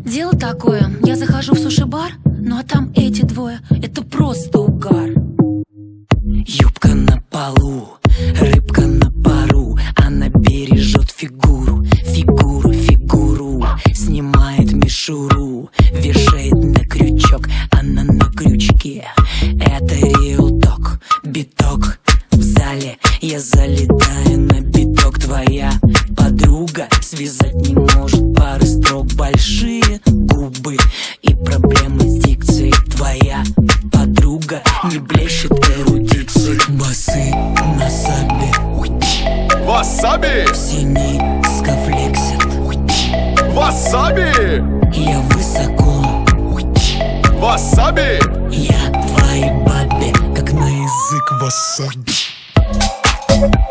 Дело такое, я захожу в суши-бар, ну а там эти двое, это просто угар. Юбка на полу, рыбка на пару, она бережет фигуру, фигуру, фигуру. Снимает мишуру, вешает на крючок, она на крючке. Это Real Talk, биток в зале, я залетаю на биток. Твоя подруга связать не может пары строк, большие губы и проблемы с дикцией. Твоя подруга не блещет эрудицией. Басы на сабе, Васаби! в синий скафлексит. Васаби! Я высоко, Васаби! я твоей бабе, как на язык васаби.